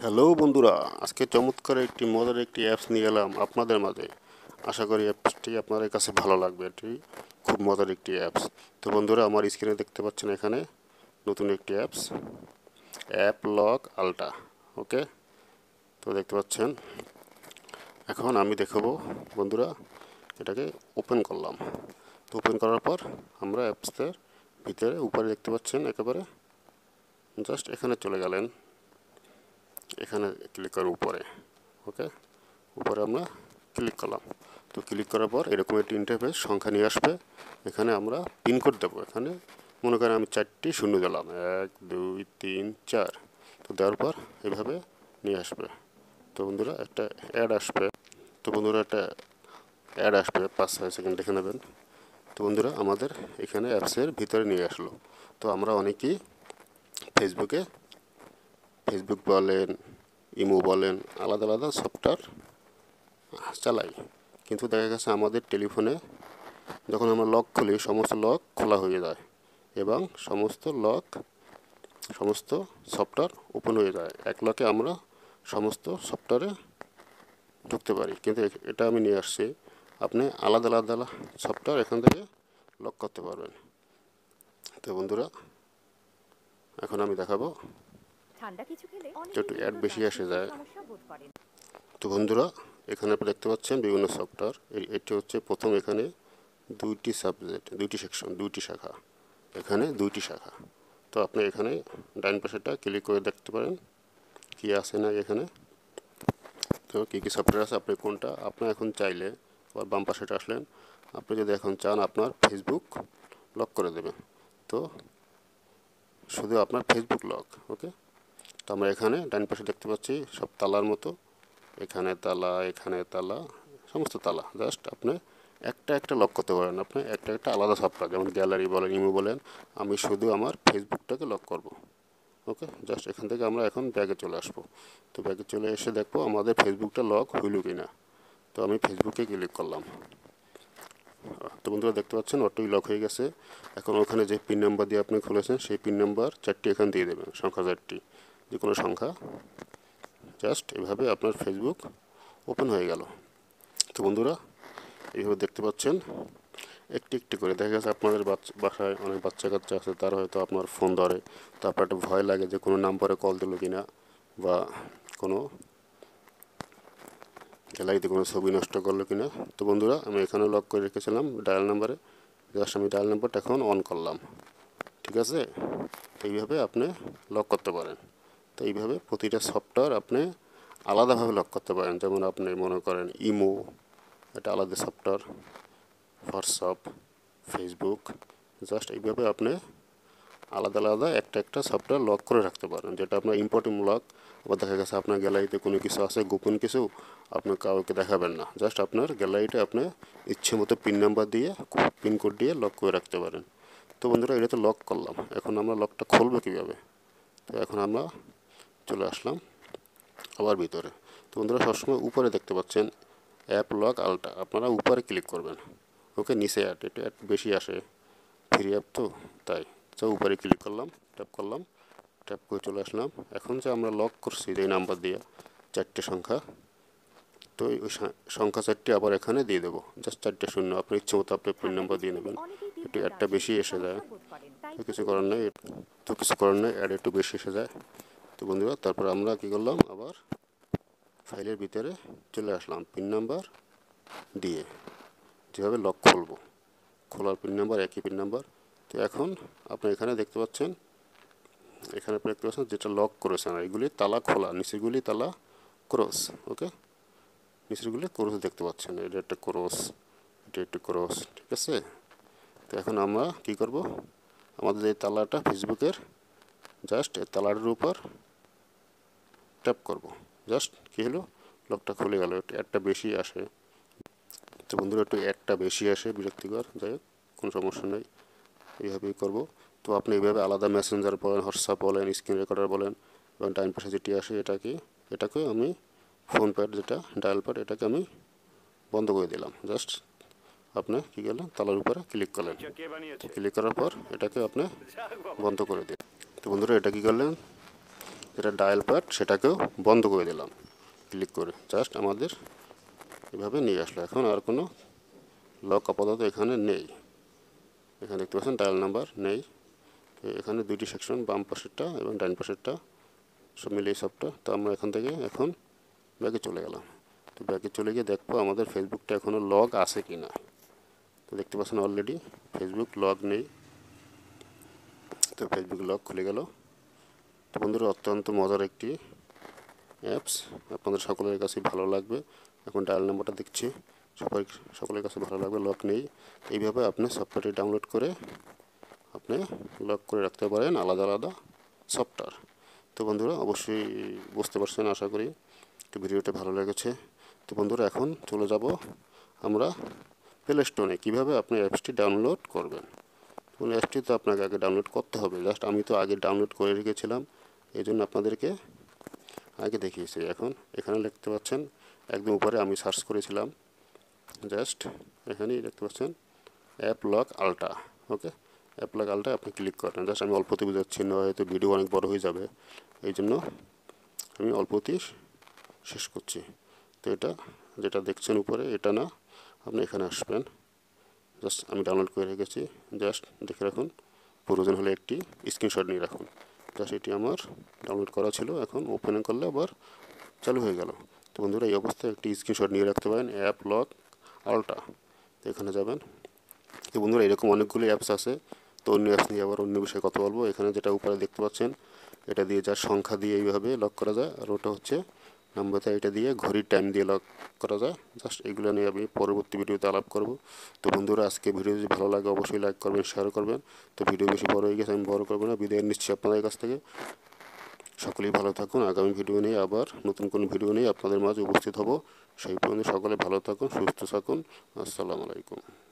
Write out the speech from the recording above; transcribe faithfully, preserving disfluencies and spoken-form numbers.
Hello বন্ধুরা, আজকে চমৎকার একটি মজার একটি অ্যাপস নিয়ে এলাম আপনাদের মাঝে। আশা করি অ্যাপসটি আপনাদের কাছে ভালো লাগবে। এটি খুব মজার একটি অ্যাপস। তো বন্ধুরা, আমার স্ক্রিনে দেখতে পাচ্ছেন এখানে নতুন একটি অ্যাপস, অ্যাপ লক আলটা। ওকে, তো দেখতে পাচ্ছেন। এখন আমি দেখাবো বন্ধুরা, এটাকে ওপেন করলাম। তো ওপেন করার পর আমরা অ্যাপসের ভিতরে উপরে দেখতে পাচ্ছেন একেবারে জাস্ট এখানে চলে গেলেন। এখানে ক্লিক করার উপরে, ওকে, উপরে আমরা ক্লিক করলাম। তো ক্লিক করার পর এরকম একটি ইন্টারফেস সংখ্যা নিয়ে আসবে। এখানে আমরা পিনকোড দেবো। এখানে মনে করেন আমি চারটি শূন্য দিলাম, এক দুই তিন চার। তো দেওয়ার পর এভাবে নিয়ে আসবে। তো বন্ধুরা একটা অ্যাড আসবে। তো বন্ধুরা একটা অ্যাড আসবে, পাঁচ ছয় সেকেন্ড দেখে নেবেন। তো বন্ধুরা আমাদের এখানে অ্যাপসের ভিতরে নিয়ে আসলো। তো আমরা অনেকেই ফেসবুকে ফেসবুক বলেন, ইমো বলেন, আলাদা আলাদা সফটওয়্যার চালাই। কিন্তু দেখা গেছে আমাদের টেলিফোনে যখন আমরা লক খুলি, সমস্ত লক খোলা হয়ে যায় এবং সমস্ত লক সমস্ত সফটওয়্যার ওপেন হয়ে যায়। এক লকে আমরা সমস্ত সফটওয়্যারে ঢুকতে পারি, কিন্তু এটা আমি নিয়ে আসছি। আপনি আলাদা আলাদা সফটওয়্যার এখান থেকে লক করতে পারবেন। তো বন্ধুরা, এখন আমি দেখাবো। ঠান্ডা কিছু খেলে একটু অ্যাড বেশি এসে যায়। সমস্যা বোধ করেন। তো বন্ধুরা, এখানে আপনি দেখতে পাচ্ছেন বিভিন্ন সফটওয়্যার। এটি হচ্ছে প্রথম। এখানে দুইটি সাবজেক্ট, দুইটি সেকশন, দুইটি শাখা। এখানে দুইটি শাখা। তো আপনি এখানে ডাইন পাশেটা ক্লিক করে দেখতে পারেন কি আছে না এখানে। তো কী কী সফটওয়্যার আছে, আপনি কোনটা আপনার এখন চাইলে, আবার বাম পাশেটা আসলেন, আপনি যদি এখন চান আপনার ফেসবুক লক করে দেবেন, তো শুধু আপনার ফেসবুক লক। ওকে, তো আমরা এখানে ডাইন পাশে দেখতে পাচ্ছি সব তালার মতো। এখানে তালা, এখানে তালা, সমস্ত তালা। জাস্ট আপনি একটা একটা লক করতে পারেন। আপনি একটা একটা আলাদা সফটওয়্যার, যেমন গ্যালারি বলেন, ইমো বলেন। আমি শুধু আমার ফেসবুকটাকে লক করব। ওকে, জাস্ট এখান থেকে আমরা এখন ব্যাগে চলে আসবো। তো ব্যাগে চলে এসে দেখবো আমাদের ফেসবুকটা লক হইল কি না। তো আমি ফেসবুকে ক্লিক করলাম। তো বন্ধুরা দেখতে পাচ্ছেন অটোই লক হয়ে গেছে। এখন ওখানে যে পিন নাম্বার দিয়ে আপনি খুলেছেন সেই পিন নাম্বার চারটি এখানে দিয়ে দেবেন, সংখ্যা চারটি, যে কোনো সংখ্যা। জাস্ট এভাবে আপনার ফেসবুক ওপেন হয়ে গেল। তো বন্ধুরা, এইভাবে দেখতে পাচ্ছেন একটি একটি করে। দেখা গেছে আপনাদের বাচ্চা বাসায় অনেক বাচ্চা কাচ্চা আছে, তারা হয়তো আপনার ফোন ধরে। তারপর একটা ভয় লাগে যে কোনো নাম্বারে কল দিল কি না, বা কোনো গ্যালারিতে কোনো ছবি নষ্ট করলো কি না। তো বন্ধুরা, আমি এখানে লক করে রেখেছিলাম ডায়াল নাম্বারে। জাস্ট আমি ডায়াল নাম্বারটা এখন অন করলাম। ঠিক আছে, এইভাবে আপনি লক করতে পারেন। তো এইভাবে প্রতিটা সফটওয়্যার আপনি আলাদাভাবে লক করতে পারেন। যেমন আপনি মনে করেন ইমো, এটা আলাদা সফটওয়্যার, হোয়াটসঅ্যাপ, ফেসবুক। জাস্ট এইভাবে আপনি আলাদা আলাদা একটা একটা সফটওয়্যার লক করে রাখতে পারেন, যেটা আপনার ইম্পর্টেন্ট লক। আবার দেখা গেছে আপনার গ্যালারিতে কোনো কিছু আছে, গোপন কিছু, আপনি কাউকে দেখাবেন না। জাস্ট আপনার গ্যালারিটা আপনি ইচ্ছে মতো পিন নাম্বার দিয়ে, পিনকোড দিয়ে লক করে রাখতে পারেন। তো বন্ধুরা, এটা তো লক করলাম। এখন আমরা লকটা খুলবো কীভাবে? তো এখন আমরা চলে আসলাম আবার ভিতরে। তো বন্ধুরা, সবসময় উপরে দেখতে পাচ্ছেন অ্যাপ লক আলটা, আপনারা উপরে ক্লিক করবেন। ওকে, নিচে অ্যাড, এটা অ্যাড বেশি আসে, ফ্রি অ্যাপ তো তাই। তো উপরে ক্লিক করলাম, ট্যাপ করলাম, ট্যাপ করে চলে আসলাম। এখন যে আমরা লক করছি যে নাম্বার দিয়ে চারটে সংখ্যা, তো ওই সংখ্যা চারটি আবার এখানে দিয়ে দেবো। জাস্ট চারটে শূন্য, আপনার ইচ্ছে মতো আপনি পিন নাম্বার দিয়ে নেবেন। একটু অ্যাডটা বেশি এসে যায়, তো কিছু করার নেই। তো কিছু করার নেই, অ্যাড একটু বেশি এসে যায়। তো বন্ধুরা, তারপর আমরা কী করলাম, আবার ফাইলের ভিতরে চলে আসলাম পিন নাম্বার দিয়ে। যেভাবে লক খুলবো, খোলার পিন নাম্বার একই পিন নাম্বার। তো এখন আপনি এখানে দেখতে পাচ্ছেন, এখানে আপনি দেখতে পাচ্ছেন যেটা লক করেছেন, এগুলি তালা খোলা, নিচেরগুলি তালা ক্রস। ওকে, নিচেরগুলি ক্রস দেখতে পাচ্ছেন, এটা একটা ক্রস, এটা একটা ক্রস। ঠিক আছে, তো এখন আমরা কি করব, আমাদের এই তালাটা ফেসবুকের জাস্ট এই তালাটার উপর ট্যাপ করব। জাস্ট কী হলো, লকটা খুলে গেল। একটু একটা বেশি আসে। তো বন্ধুরা, একটু একটা বেশি আসে, বিরক্তিকর। যাই হোক, কোনো সমস্যা নেই, এইভাবেই করব। তো আপনি এইভাবে আলাদা মেসেঞ্জার বলেন, হোয়াটসঅ্যাপ বলেন, স্ক্রিন রেকর্ডার বলেন, এবং ডাইন পাশে যেটি আসে এটাকে এটাকে আমি ফোন প্যাড, যেটা ডায়াল প্যাড, এটাকে আমি বন্ধ করে দিলাম। জাস্ট আপনি কী করলেন, তালার উপরে ক্লিক করলেন। ক্লিক করার পর এটাকে আপনি বন্ধ করে দিন। তো বন্ধুরা, এটা কী করলেন, যেটা ডায়াল প্যাড সেটাকেও বন্ধ করে দিলাম ক্লিক করে। জাস্ট আমাদের এভাবে নিয়ে আসলো। এখন আর কোনো লক আপাতত এখানে নেই। এখানে দেখতে পাচ্ছেন ডায়াল নাম্বার নেই। এখানে দুইটি সেকশন, বাম পাশেরটা এবং ডান পাশেরটা সব মিলিয়ে সবটা। তো আমরা এখান থেকে এখন ব্যাকে চলে গেলাম। তো ব্যাকে চলে গিয়ে দেখবো আমাদের ফেসবুকটা এখনও লগ আছে কি না। তো দেখতে পাচ্ছেন অলরেডি ফেসবুক লগ নেই। তো ফেসবুক লগ খুলে গেল। তো বন্ধুরা অত্যন্ত মজার একটি অ্যাপস, আপনাদের সকলের কাছে ভালো লাগবে। এখন ডায়াল নাম্বারটা দেখছি, সবাই সকলের কাছে ভালো লাগবে। লক নেই, এইভাবে আপনি সফটওয়্যারটি ডাউনলোড করে আপনি লক করে রাখতে পারেন আলাদা আলাদা সফটওয়্যার। তো বন্ধুরা অবশ্যই বুঝতে পারছেন আশা করি। তো ভিডিওটা ভালো লেগেছে। তো বন্ধুরা এখন চলে যাব আমরা প্লে স্টোরে, কীভাবে আপনি অ্যাপসটি ডাউনলোড করবেন। মানে অ্যাপসটি তো আপনাকে আগে ডাউনলোড করতে হবে। জাস্ট আমি তো আগে ডাউনলোড করে রেখেছিলাম, এই জন্য আপনাদেরকে আগে দেখিয়েছি। এখন এখানে দেখতে পাচ্ছেন একদম উপরে আমি সার্চ করেছিলাম, জাস্ট এখানেই দেখতে পাচ্ছেন app lock ultra. Okay, app lock ultra আপনি ক্লিক করেন। জাস্ট আমি অল্পতে বুঝাচ্ছি, না হয়তো ভিডিও অনেক বড় হয়ে যাবে, এই জন্য আমি অল্পতেই শেষ করছি। তো এটা যেটা দেখছেন উপরে, এটা না, আপনি এখানে আসবেন। জাস্ট আমি ডাউনলোড করে রেখেছি, জাস্ট দেখে রাখুন। প্রয়োজন হলে একটি স্ক্রিনশট নিয়ে রাখুন। জাস্ট এটি আমার ডাউনলোড করা ছিল, এখন ওপেন করলে আবার চালু হয়ে গেল। তো বন্ধুরা এই অবস্থায় একটি স্ক্রিনশট নিয়ে রাখতে পারেন, অ্যাপ লক আলট্রা। তো এখানে যাবেন। তো বন্ধুরা এরকম অনেকগুলো অ্যাপস আছে, তো অন্য অ্যাপস নিয়ে আবার অন্য বিষয়ে কথা বলবো। এখানে যেটা উপরে দেখতে পাচ্ছেন, এটা দিয়ে যার সংখ্যা দিয়ে এইভাবে লক করা যায়, আর ওটা হচ্ছে নাম্বারটা, এটা দিয়ে ঘড়ির টাইম দিয়ে লক করা যায়। জাস্ট এগুলো নিয়ে আমি পরবর্তী ভিডিওতে আলাপ করব। তো বন্ধুরা আজকে ভিডিও যদি ভালো লাগে অবশ্যই লাইক করবেন, শেয়ার করবেন। তো ভিডিও বেশি বড় হয়ে গেছে, আমি বড় করবো না, বিদায় নিচ্ছি আপনাদের কাছ থেকে। সকলেই ভালো থাকুন। আগামী ভিডিও নিয়ে আবার নতুন কোনো ভিডিও নিয়ে আপনাদের মাঝে উপস্থিত হব। সেই পর্যন্ত সকলে ভালো থাকুন, সুস্থ থাকুন। আসসালামু আলাইকুম।